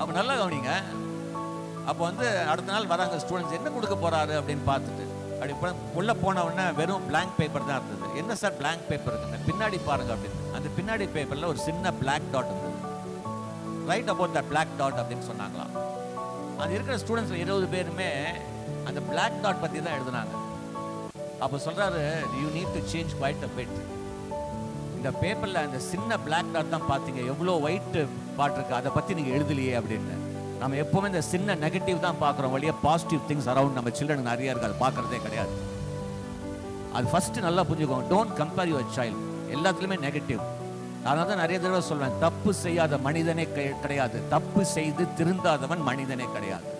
அப்போ நல்லா கவனிங்க. அப்போ வந்து அடுத்த நாள் வராங்க ஸ்டூடெண்ட்ஸ், என்ன கொடுக்க போறாரு அப்படின்னு பார்த்துட்டு அப்படி உள்ள போன உடனே வெறும் பிளாங்க் பேப்பர் தான் இருந்தது. என்ன சார் பிளாங்க் பேப்பர் இருக்குங்க, பின்னாடி பாருங்க அப்படின்னு. அந்த பின்னாடி பேப்பர்ல ஒரு சின்ன பிளாக் டாட் இருந்தது. Right about that black dot அப்படின்னு சொன்னாங்களாம். அது இருக்கிற ஸ்டூடெண்ட்ஸ் 20 பேருமே அந்த பிளாக் டாட் பத்தி தான் எழுதுனாங்க. அப்போ சொல்றாரு, you need to change quite a bit. இந்த பேப்பர்ல அந்த சின்ன பிளாக் டாட் தான் பார்த்தீங்க, எவ்வளோ ஒயிட் பாட் இருக்கு, அதை பத்தி நீங்க எழுதலையே அப்படின்னு. நம்ம எப்பவுமே இந்த சின்ன நெகட்டிவ் தான் பார்க்குறோம், வழியா பாசிட்டிவ் திங்ஸ் அரௌண்ட் நம்ம சில்ட்ரன் நிறைய இருக்கு, அது பார்க்கறதே கிடையாது. அது ஃபர்ஸ்ட் நல்லா புரிஞ்சுக்கோங்க. Don't compare your child. எல்லாத்துலேயுமே நெகட்டிவ். அதனால தான் நிறைய தடவை சொல்வேன், தப்பு செய்யாத மனிதனே கிடையாது, தப்பு செய்து திருந்தாதவன் மனிதனே கிடையாது.